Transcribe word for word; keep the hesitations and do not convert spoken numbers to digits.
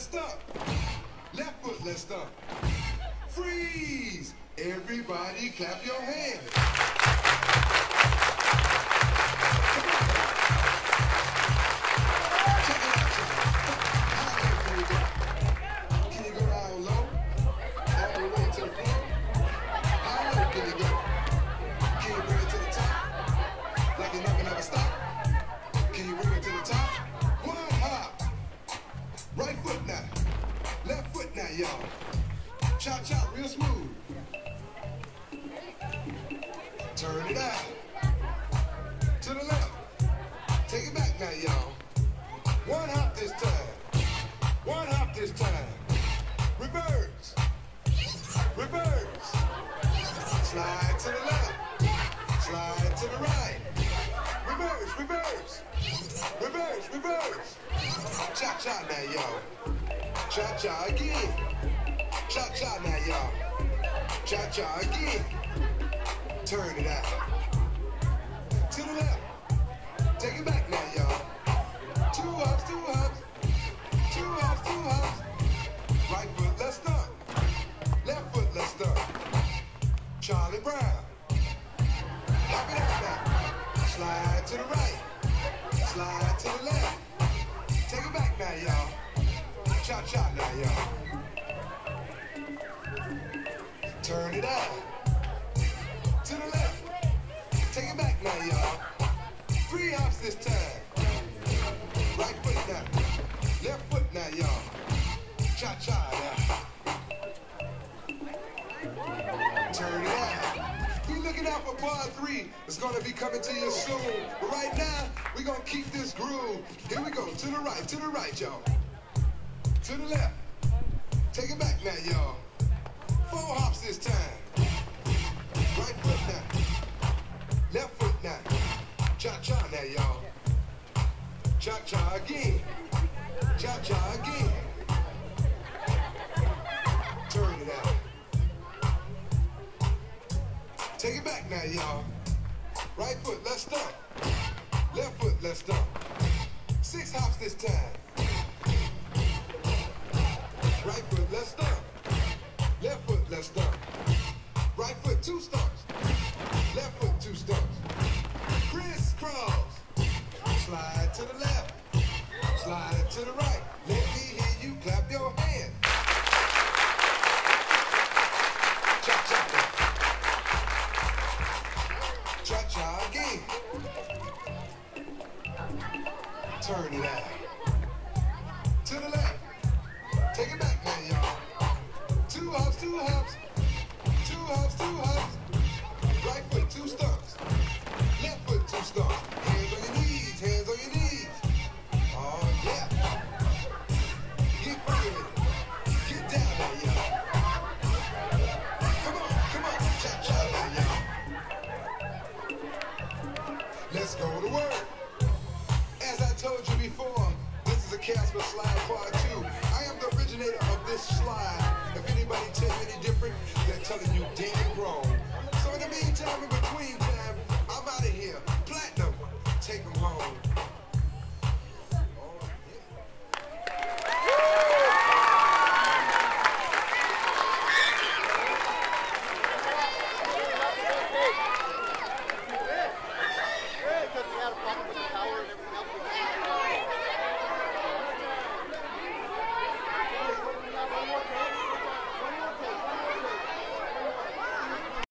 let's stomp. Left foot, let's stomp. Freeze! Everybody clap your hands. Y'all, chop chop real smooth. Turn it out to the left. Take it back now, y'all. One hop this time. One hop this time. Reverse. Reverse. Slide to the left. Slide to the right. Reverse. Reverse. Reverse. Reverse. Cha cha now, y'all. Cha-cha again. Cha-cha now, y'all. Cha-cha again. Turn it out. To the left. Take it back now, y'all. Two hops, two hops. Two hops, two hops. Right foot, let's stomp. Left foot, let's stomp. Charlie Brown. Hop it out now. Slide to the right. Slide to the left. Take it back now, y'all. Cha-cha now, y'all. Turn it out. To the left. Take it back now, y'all. Three hops this time. Right foot now. Left foot now, y'all. Cha-cha now. Turn it out. Be looking out for part three. It's gonna be coming to you soon. But right now, we're gonna keep this groove. Here we go. To the right, to the right, y'all. To the left. Take it back now, y'all. Four hops this time. Right foot now. Left foot now. Cha-cha now, y'all. Cha-cha again. Cha-cha again. Turn it out. Take it back now, y'all. Right foot, let's stomp. Left foot, let's stomp. Six hops this time. Right foot, let's stomp. Left foot, let's stomp. Right foot, two stomps. Left foot, two stomps. Crisscross. Slide to the left. Slide to the right. Let me hear you clap your hands. Cha-cha. Cha-cha again. Turn it out. To the left. Take it back now, y'all. Two hops, two hops. Two hops, two hops. Right foot, two stumps. Left foot, two stumps. Hands on your knees, hands on your knees. Oh, yeah. Get funky with it. Get down there, y'all. Come on, come on. Cha-cha now, y'all. Let's go to work. As I told you before, this is a Casper slide part two. I am the originator of this slide. If anybody tells you any different, they're telling you damn wrong. So in the meantime, in between time, I'm out of here.